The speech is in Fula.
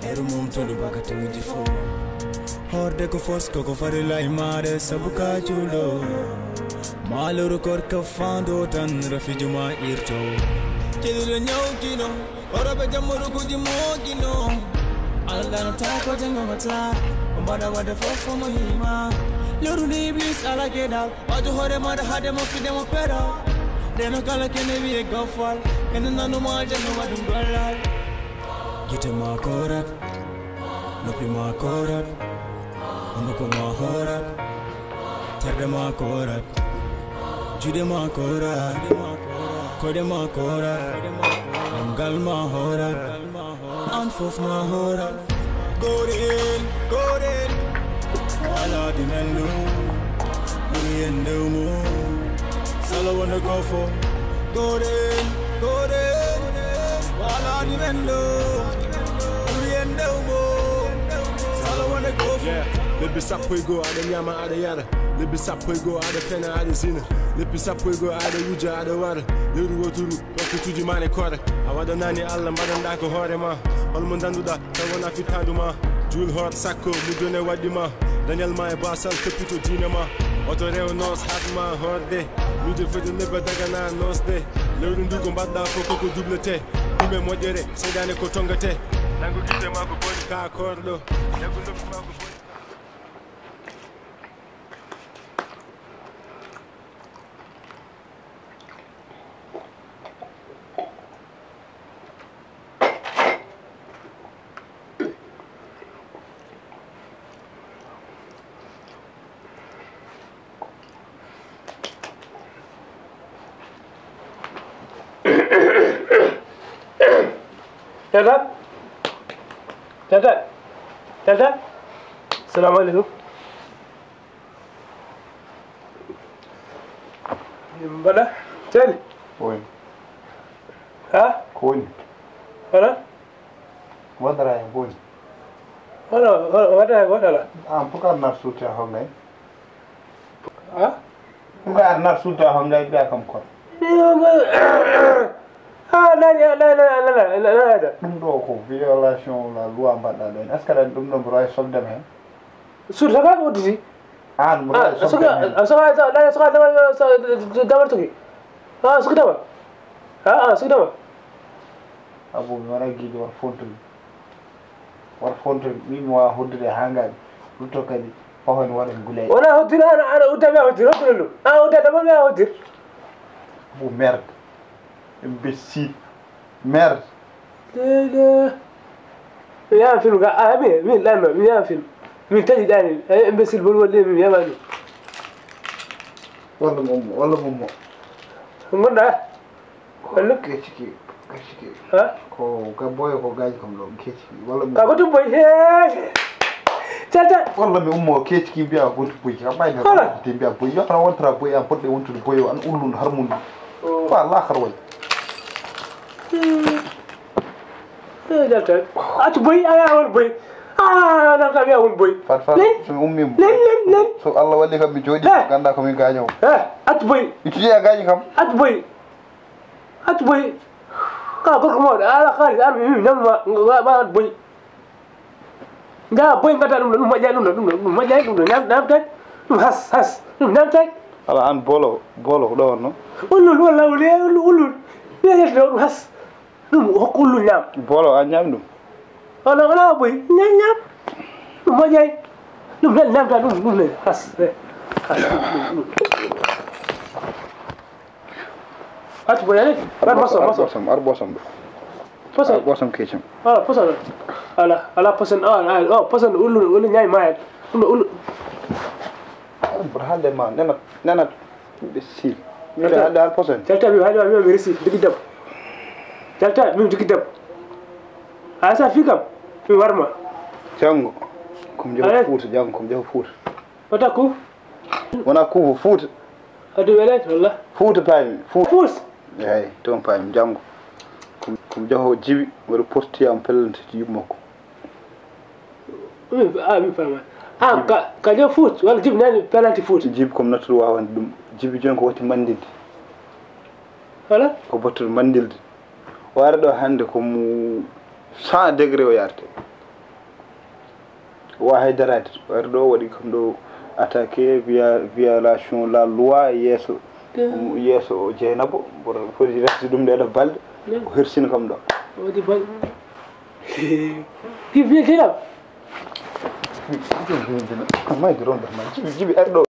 Erumum tolu bakatu jifo Horde ko fos ko farila imare sabuka chulo Maluru kor ka fando tan rafijuma irto Chidule nyokino Orabe jamuru kujimogino Alana tako jamamata Mbada wade fofo mohima Luru ni iblis ala kedal Waju hore mada hade mafide mapera Deno kala kene viye gofal Kene nanu maja no wadum dolal Gite ma korat Nupi ma korat Unuko ma horat Terde ma korat Jude ma korat Kode ma korat Gal ma horat Anfof ma horat Gorin Wala di melu Muriende umu Sala wanna go for Gorin Wala di melu Muriende umu Sala wanna go for Libi sapwego ada nyama ada yara Libi sapwego ada pena ada zina Libi sapwego ada wuja ada wara Liru woturu Wako tuji mane kore Awada nani alla madanda ko hore ma Holmun danduda Tawana fitandu ma Jul hot sakko mudone wadi ma Daniel ma e basal kepito dina ma Oto reo nos hat ma horde Mide fede leba daga na nos de Liru ndugo mbadda foko ko dublete Dume modere sedane ko tongate Nangu gite ma ko boni ka kordo Nangu nufi ma ko boni Tata. Assalamu alaikum. Bada, Tell. Coin. Huh? Coin. Hello? What are you going? Hello, what? I'm putting not suit a home. Huh? You are not suit a home like that. Come on. Ndoko violation la loi mbadalen est-ce que dum no broy sol dem sur ça va odisi an mo sol dem dabar tuki suka dabar suka dabar abu mi wara gidi war fontul mi mo hodde hanga luto kadi fahon wara gulay wala hodir ana utabe hodir hodir utabe ma hodir bu merde imbécile merde يا فيلم مين لا يا فيلم مين تجي داني امبسل بقول ولا يا مالو والله مو ngunda wallu kechiki ha ko gaboy ko gaji kom lo kechiki wala ka gotu boy he tata wala mi ummo kechiki biya gotu boy ka bay na te biya boy yo tan wontra boy am podde wontu boy an ulun harmun wa la kharway Delta. Atu boy aya won boy. Na ka biya won boy. Fat so ummi. Len. So Allah walli kam mi jodi ganda ko min gaño. Atu boy. Itu ya gañi kam. Atu boy. Ka ko mo ala khali arbi mi nam ma boy. Nga boy ngata dum ma jay dum ma jay dum nam tek. Has. Nam tek. Ala an bolo do no. Ulul wala ulul. Ya do has. Dum hokulu nyam bolo a nyam dum wala boy nyam dum ma jay dum nam ta dum le has at boy ale bar bosam kecham ala posan ulu nyay mayat ulu burhande ma nana besil mi da posan telta bi hali mi resi digi dab Jalta mi digi dab asa fikam mi warma jango kom jo foot wata ku wana ku foot adu welet walla foot pay foot ay ton pay jango kom jo jibi wala posti am pelante ci yumako mi fama ka jo foot wala jibi nani pelante foot jibi kom natul wawan dum jibi jon ko wati mandilde wala ko batul mandilde wara do hande ko mu 100 degré o yarte Wahaydarade warɗo waɗi kam ɗo attaqué violation la loi yeeso o Dieynaba mboɗo foti resde ɗum ndeɗo balɗe o hersini kam ɗo waɗi balɗe ki wiye Dieynaba mayde ronda ma jibi arɗo